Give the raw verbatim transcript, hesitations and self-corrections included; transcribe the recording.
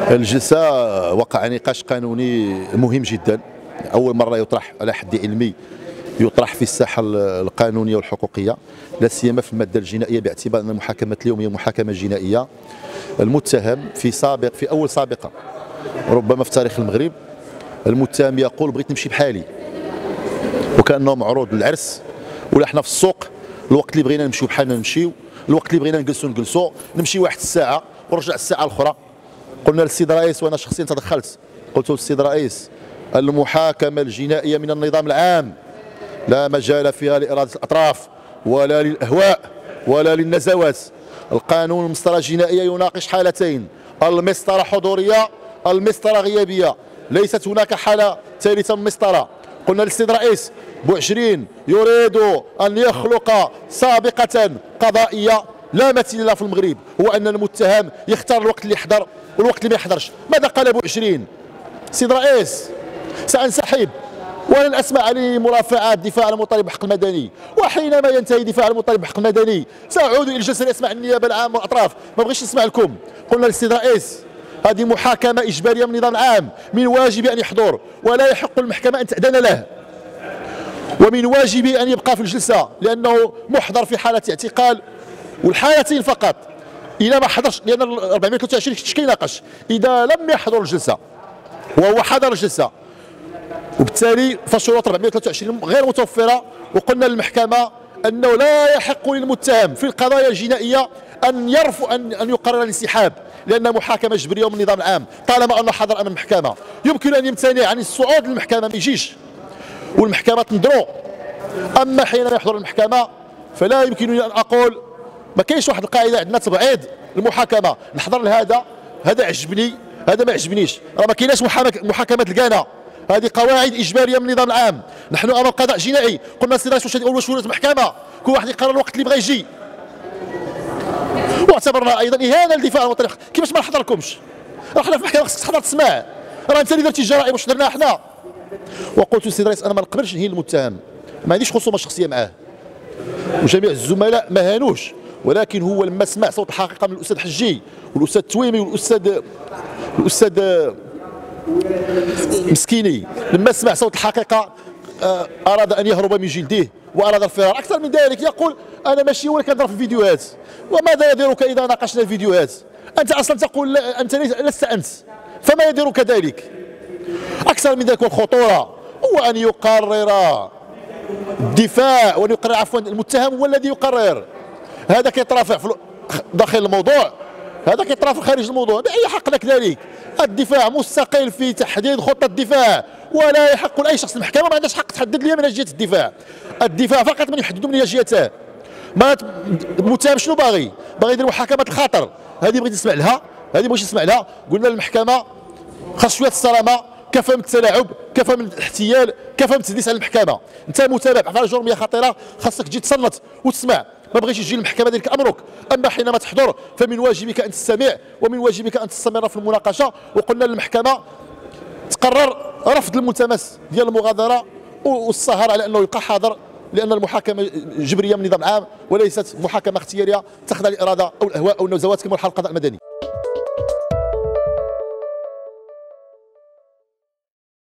الجلسة وقع نقاش قانوني مهم جدا، أول مرة يطرح على حد علمي يطرح في الساحة القانونية والحقوقية، لا سيما في المادة الجنائية، باعتبار أن المحاكمة اليوم هي محاكمة جنائية. المتهم في سابق في أول سابقة ربما في تاريخ المغرب، المتهم يقول بغيت نمشي بحالي، وكأنه معروض للعرس، ولا حنا في السوق الوقت اللي بغينا نمشيو بحالنا نمشيو، الوقت اللي بغينا نجلسوا نجلسوا، نمشي واحد الساعة ونرجع الساعة الأخرى. قلنا للسيد الرئيس، وانا شخصيا تدخلت، قلت للسيد الرئيس المحاكمة الجنائية من النظام العام، لا مجال فيها لإرادة الأطراف ولا للأهواء ولا للنزوات. القانون المسطرة الجنائية يناقش حالتين، المسطرة حضورية، المسطرة غيابية، ليست هناك حالة ثالثة من المسطرة. قلنا للسيد الرئيس بوعشرين يريد أن يخلق سابقة قضائية لا مثيل لها في المغرب، هو أن المتهم يختار الوقت اللي يحضر والوقت اللي ما يحضرش. ماذا قال بوعشرين؟ سيد الرئيس سأنسحب ولن أسمع لمرافعات دفاع عن المطالب بالحق المدني، وحينما ينتهي دفاع عن المطالب بالحق المدني سأعود إلى الجلسة لأسمع النيابة العامة والأطراف، ما بغيتش نسمع لكم. قلنا للسيد الرئيس هذه محاكمة إجبارية من النظام العام، من واجب أن يحضر ولا يحق المحكمة أن تأذن له، ومن واجبه أن يبقى في الجلسة لأنه محضر في حالة اعتقال، والحالتين فقط. إذا ما حضرش، لأن أربعمائة وثلاثة وعشرين كيناقش، إذا لم يحضر الجلسة وهو حضر الجلسة وبالتالي فشروط أربعمائة وثلاثة وعشرين غير متوفرة. وقلنا للمحكمة أنه لا يحق للمتهم في القضايا الجنائية أن يرفض أن أن يقرر الانسحاب، لأن محاكمة جبرية من النظام العام. طالما أنه حضر أمام المحكمة يمكن أن يمتنع عن الصعود للمحكمة، ما يجيش والمحكمة تنظروا. أما حينما يحضر المحكمة فلا يمكنني أن أقول، ما كاينش واحد القاعدة عندنا تبعيد المحاكمة، نحضر لهذا، هذا عجبني هذا ما عجبنيش، راه ما كايناش محاكمة الكانا، هذه قواعد إجبارية من النظام العام. نحن أمام قضاء جنائي. قلنا السيد الرئيس واش واش ولات المحكمة كل واحد يقرر الوقت اللي بغى يجي، واعتبرنا أيضا إهانة للدفاع عن المطالب. كيفاش ما نحضركمش؟ راه حنا في المحكمة خصك تحضر تسمع، راه أنت اللي درتي الجرائم واش درناها حنا. وقلت للسيد الرئيس أنا ما نقبلش نهين المتهم، ما عنديش خصومة شخصية معاه، وجميع الزملاء ما هانوش، ولكن هو لما سمع صوت الحقيقة من الأستاذ حجي والأستاذ تويمي والأستاذ الأستاذ مسكيني، لما سمع صوت الحقيقة أراد أن يهرب من جلده وأراد الفرار. أكثر من ذلك يقول أنا ماشي هو اللي كنضرب في الفيديوهات، وماذا يضرك إذا ناقشنا الفيديوهات؟ أنت أصلا تقول أنت لست أنت، فما يضرك ذلك؟ أكثر من ذلك والخطورة هو أن يقرر الدفاع وأن يقرر عفوا المتهم هو الذي يقرر. هذا كيترافع في داخل الموضوع، هذا كيترافع خارج الموضوع، بأي حق لك ذلك؟ الدفاع مستقل في تحديد خطة الدفاع، ولا يحق لأي شخص. المحكمة ما عندهاش حق تحدد لي من جهة الدفاع، الدفاع فقط من يحدد من جهته. ما المتهم شنو باغي؟ باغي يدير محاكمة الخطر، هذه بغيت نسمع لها، هذه بغيت نسمع لها. قلنا للمحكمة خاص شوية الصرامة، كفى من التلاعب، كفى من الاحتيال، كفى من التدليس على المحكمة. أنت متابع في جرمية خطيرة، خاصك تجي تصنت وتسمع، ما بغيتش تجي المحكمة ذلك أمرك. أما حينما تحضر فمن واجبك أن تستمع ومن واجبك أن تستمر في المناقشة. وقلنا للمحكمة تقرر رفض الملتمس ديال المغادرة والسهر على أنه يبقى حاضر، لأن المحاكمة جبرية من نظام عام وليست محاكمة اختيارية تخضع للإرادة أو الأهواء أو النزوات كما حال القضاء المدني.